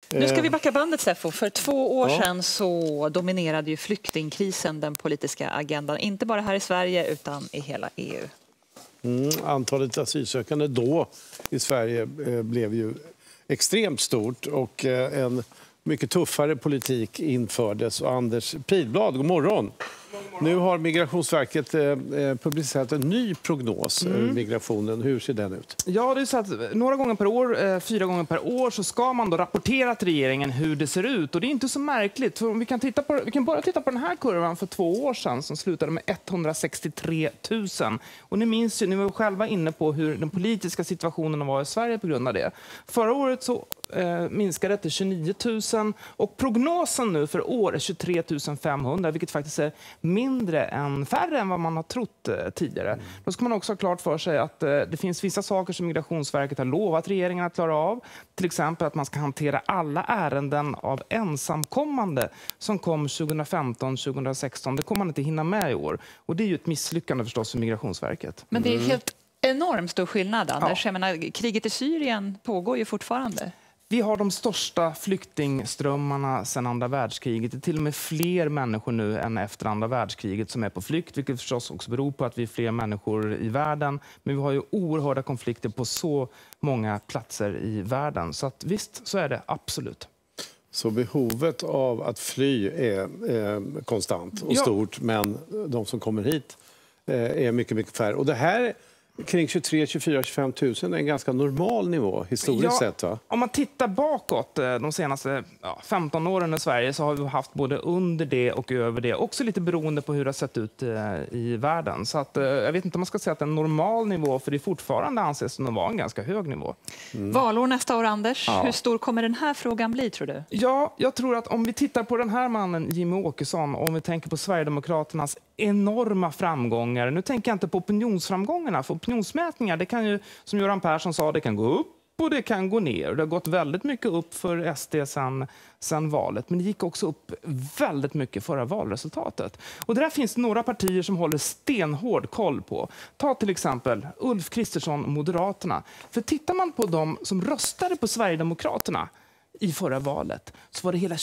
Nu ska vi backa bandet, Seffo. För 2 år sedan så dominerade ju flyktingkrisen den politiska agendan. Inte bara här i Sverige utan i hela EU. Antalet asylsökande då i Sverige blev ju extremt stort och en mycket tuffare politik infördes. Och Anders Pihlblad, god morgon. Nu har Migrationsverket publicerat en ny prognos över migrationen. Hur ser den ut? Ja, det är så att några gånger per år, 4 gånger per år, så ska man då rapportera till regeringen hur det ser ut. Och det är inte så märkligt. För om vi kan bara titta på den här kurvan för 2 år sedan som slutade med 163 000. Och ni minns ju, ni var själva inne på hur den politiska situationen var i Sverige på grund av det. Förra året så minskade det till 29 000 och prognosen nu för år är 23 500, vilket faktiskt är färre än vad man har trott tidigare. Då ska man också ha klart för sig att det finns vissa saker som Migrationsverket har lovat regeringen att klara av. Till exempel att man ska hantera alla ärenden av ensamkommande som kom 2015-2016. Det kommer man inte hinna med i år. Och det är ju ett misslyckande förstås för Migrationsverket. Men det är helt enormt stor skillnad, Anders. Jag menar, kriget i Syrien pågår ju fortfarande. Vi har de största flyktingströmmarna sedan andra världskriget. Det är till och med fler människor nu än efter andra världskriget som är på flykt, vilket förstås också beror på att vi är fler människor i världen. Men vi har ju oerhörda konflikter på så många platser i världen. Så att, visst, så är det absolut. Så behovet av att fly är konstant och stort, men de som kommer hit är mycket, mycket färre. Och det här kring 23, 24, 25 000 är en ganska normal nivå historiskt sett, va? Om man tittar bakåt de senaste 15 åren i Sverige så har vi haft både under det och över det. Också lite beroende på hur det har sett ut i världen. Så att, jag vet inte om man ska säga att det är en normal nivå, för det fortfarande anses som att vara en ganska hög nivå. Valår nästa år, Anders. Hur stor kommer den här frågan bli, tror du? Ja, jag tror att om vi tittar på den här mannen, Jimmy Åkesson, och om vi tänker på Sverigedemokraternas enorma framgångar. Nu tänker jag inte på opinionsframgångarna, för opinionsmätningar, det kan ju, som Göran Persson sa, det kan gå upp och det kan gå ner. Det har gått väldigt mycket upp för SD sen valet, men det gick också upp väldigt mycket förra valresultatet. Och det där finns några partier som håller stenhård koll på. Ta till exempel Ulf Kristersson, Moderaterna. För tittar man på dem som röstade på Sverigedemokraterna i förra valet, så var det hela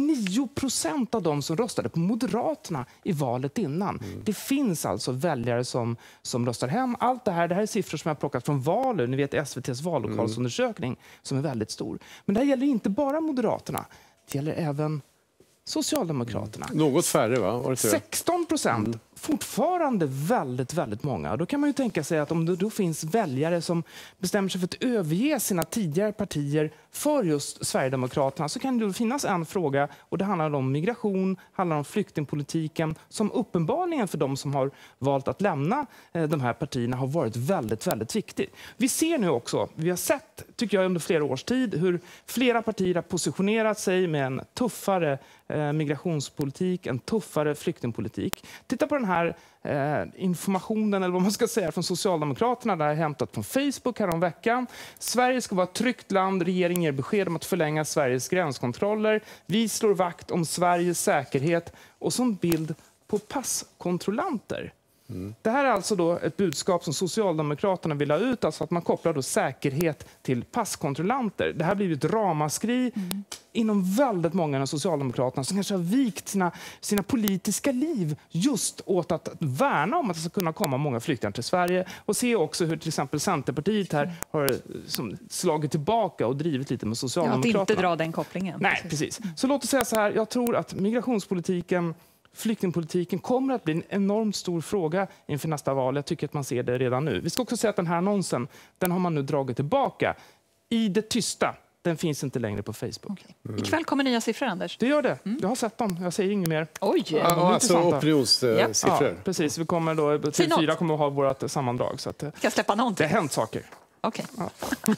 29% av dem som röstade på Moderaterna i valet innan. Det finns alltså väljare som röstar hem allt det här. Det här är siffror som jag har plockat från Valu, ni vet SVT:s vallokalsundersökning, som är väldigt stor. Men det här gäller inte bara Moderaterna, det gäller även Socialdemokraterna. Något färre, va? 16%. Fortfarande väldigt, väldigt många. Då kan man ju tänka sig att om det då finns väljare som bestämmer sig för att överge sina tidigare partier för just Sverigedemokraterna, så kan det finnas en fråga, och det handlar om migration, handlar om flyktingpolitiken, som uppenbarligen för de som har valt att lämna de här partierna har varit väldigt, väldigt viktig. Vi ser nu också, vi har sett, tycker jag, under flera års tid hur flera partier har positionerat sig med en tuffare migrationspolitik, en tuffare flyktingpolitik. Titta på den här informationen, eller vad man ska säga, från Socialdemokraterna, där hämtat från Facebook här om veckan. Sverige ska vara ett tryggt land. Regeringen ger besked om att förlänga Sveriges gränskontroller. Vi slår vakt om Sveriges säkerhet. Och som bild på passkontrollanter. Det här är alltså då ett budskap som Socialdemokraterna vill ha ut, alltså att man kopplar då säkerhet till passkontrollanter. Det här blir ett ramaskri inom väldigt många av Socialdemokraterna som kanske har vikt sina politiska liv just åt att värna om att det ska kunna komma många flyktingar till Sverige, och se också hur till exempel Centerpartiet här har slagit tillbaka och drivit lite med Socialdemokraterna. Att inte dra den kopplingen. Nej, precis. Så låt oss säga så här, jag tror att migrationspolitiken, flyktingpolitiken kommer att bli en enormt stor fråga inför nästa val. Jag tycker att man ser det redan nu. Vi ska också säga att den här annonsen, den har man nu dragit tillbaka i det tysta. Den finns inte längre på Facebook. Ikväll kommer nya siffror, Anders. Det gör det. Jag har sett dem. Jag säger inget mer. Oj! Alltså opinionssiffror. Ja, precis. Vi kommer då till 4 kommer att ha vårt sammandrag. Så att, ska släppa någonting. det har hänt saker. Okej. Ja.